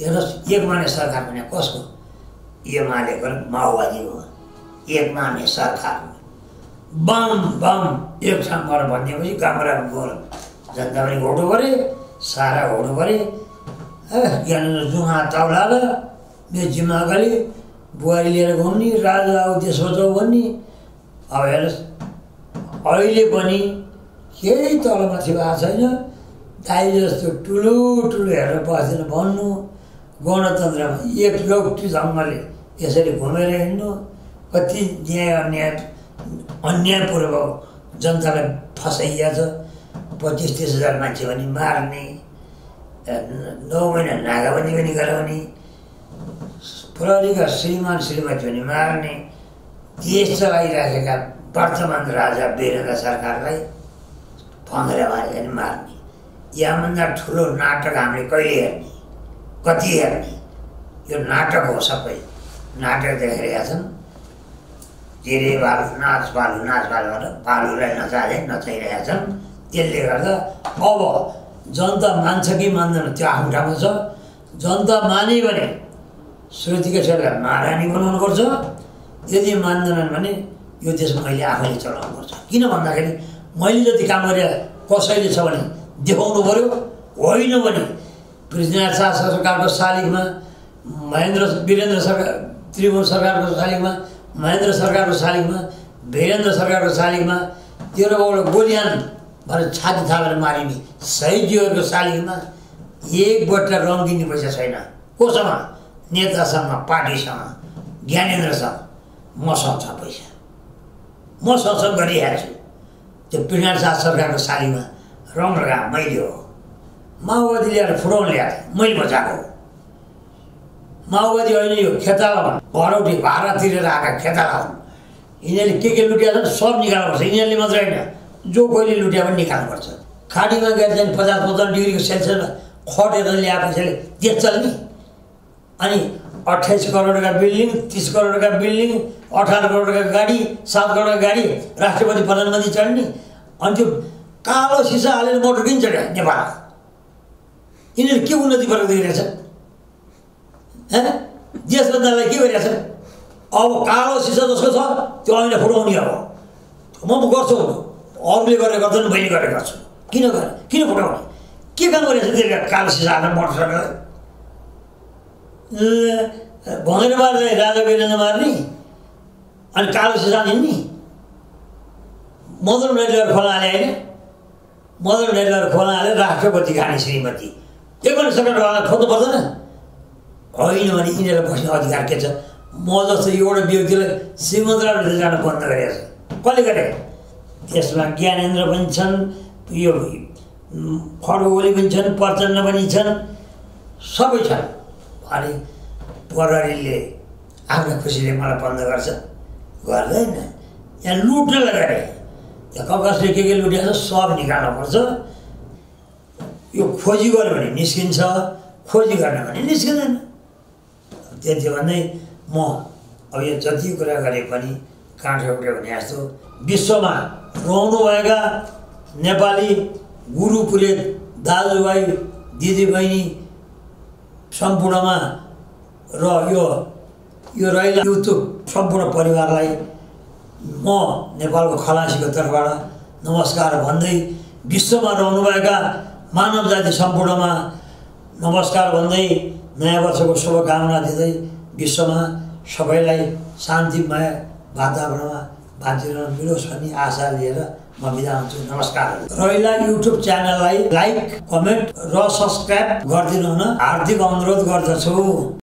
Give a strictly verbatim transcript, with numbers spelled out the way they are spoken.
हेर्नुहोस् एक माने सरकार भने कसको एमालेको माओवादीको एक माने सरकार बम बम एक ठाउँबाट भनिदिएपछि गामरा गोल जनता पनि घोटो गरे सारा घोटो गरे ज्ञानेन्द्र जुहा तौला र मेरो जिम्मा गरी बुहारी लिएर घुम्ने राजा आऊ देश बचाऊ भन्ने। अब हेर्नुहोस् अहिले पनि केही तलमाथि भएको छैन। दाइ जस्तो ठुलो ठुलो हेरेर बस्दैन भन्नु, गणतन्त्रमा एकलौटी ढङ्गले यसरी घुमेर हिँड्नु, कति न्याय अन्याय अन्यायपूर्वक जनतालाई फसाइया छ। पच्चिस तिस हजार मान्छे पनि मार्ने, नौ महिना नागाबन्दी पनि गराउने, प्रहरीका श्रीमान श्रीमती पनि मार्ने, देश चलाइराखेका वर्तमान राजा वीरेन्द्र सरकारलाई फङ्गेर मारे पनि मार्ने। यहाँभन्दा ठुलो नाटक हामीले कहिले हेर्ने, कति हेर्ने? यो नाटक हो, सबै नाटक देखाइरहेका छन्। धेरै भालु नाच भालु नाच भालु भनेर भालुलाई नचाँदै नचाइरहेका छन्। त्यसले गर्दा अब जनता मान्छ कि मान्दैन त्यो आफ्नो ठाउँमा छ। जनता माने भने श्रुतिका छोरालाई महारानी बनाउनुपर्छ, यदि मान्दैनन् भने यो देश मैले आफैले चलाउनुपर्छ। किन भन्दाखेरि मैले जति काम गरे कसैले छ भने देखाउनु पऱ्यो, होइन भने पृथ्वीनारायण शाह सरकारको शालिगमा, महेन्द्र वीरेन्द्र सरकार त्रिभुवन सरकारको शालिगमा, महेन्द्र सरकारको शालिगमा, वीरेन्द्र सरकारको शालिगमा तेह्रबाट गोलियान भनेर छाती थालेर मारिने शहीदजीहरूको शालिगमा एक बट्टा रङ दिने पैसा छैन। कोसँग? नेतासँग, पार्टीसँग, ज्ञानेन्द्रसँग। मसँग छ पैसा, म सँगसँग गरिरहेको छु। त्यो पृथ्वीनारायण शाह सरकारको शालीमा रङ लगाएको मैले हो। माओवादी ल्याएर फुटाउन ल्याएको मैले बचाएको हो। माओवादी अहिले यो खेताला घरौटी भाडा तिरेर आएका खेताला हुन्। यिनीहरूले के के लुटिया छन् सब निकाल्नुपर्छ। यिनीहरूले मात्रै होइन, जो कोहीले लुटिया पनि निकाल्नुपर्छ। खाडीमा गएर चाहिँ पचास पचपन्न डिग्रीको सेल्सियसमा खटेर ल्याएपछिले देश चल्ने। अनि अट्ठाइस करोडका बिल्डिङ, तिस करोडका बिल्डिङ, अठार करोडका गाडी, सात करोडका गाडी, राष्ट्रपति प्रधानमन्त्री चढ्ने। अनि त्यो कालो सिसा हालेर मोटर किन चढ्यो नेपाल? यिनीहरू के उन्नति प्रगति गरिरहेछ? होइन, देश जनतालाई के गरिरहेछ? अब कालो सिसा जसको छ त्यो अहिले फुटाउने। अब म गर्छु, अरूले गरेर गर्दैन, मैले गरेर गर्छु। किन गरेर किन फुटाउने? के काम गरिरहेछ त्यसले? कालो सिसा हालेर मोटर चढेर भँगेर मार्ने, राजा वीरेन्द्र मार्ने, अनि कालो सिसा हिँड्ने। मदन रेलवेर खोला हाले होइन, मदन रेलवेर खोला हाले राष्ट्रपति खाने श्रीमती एक पनि सरकारवाला खोज्नु पर्दैन। होइन भने यिनीहरूलाई बस्ने अधिकार के छ? म जस्तो एउटा व्यक्तिलाई श्रीमन्त्रालय जान बन्द गरेको छ। कसले गरे? त्यसमा ज्ञानेन्द्र पनि छन्, यो खड्गोली पनि छन्, प्रचण्ड पनि छन्, सबै छन्। अनि प्रहरीले आफ्नो खुसीले मलाई बन्द गर्छ? गर्दैन। यहाँ लुट्नलाई गरे, यहाँ कसले के के लुटेको छ सब निकाल्नुपर्छ। यो खोजी गऱ्यो भने निस्किन्छ, खोजी गर्ने भने निस्किँदैन। त्यति भन्दै म अब यो जति कुरा गरे पनि काँठ उठ्यो भने जस्तो विश्वमा रहनुभएका नेपाली गुरु पुरेत दाजुभाइ दिदीबहिनी सम्पूर्णमा र यो यो रैला युट्युब सम्पूर्ण परिवारलाई म नेपालको खलासीको तर्फबाट नमस्कार भन्दै, विश्वमा रहनुभएका मानव जाति सम्पूर्णमा नमस्कार भन्दै, नयाँ वर्षको शुभकामना दिँदै विश्वमा सबैलाई शान्तिमय वातावरणमा बाँचिरहन मिलोस् भन्ने आशा लिएर म बिदा हुन्छु। नमस्कार। रैला युट्युब च्यानललाई लाइक, कमेन्ट र सब्सक्राइब गरिदिनु हुन हार्दिक अनुरोध गर्दछु।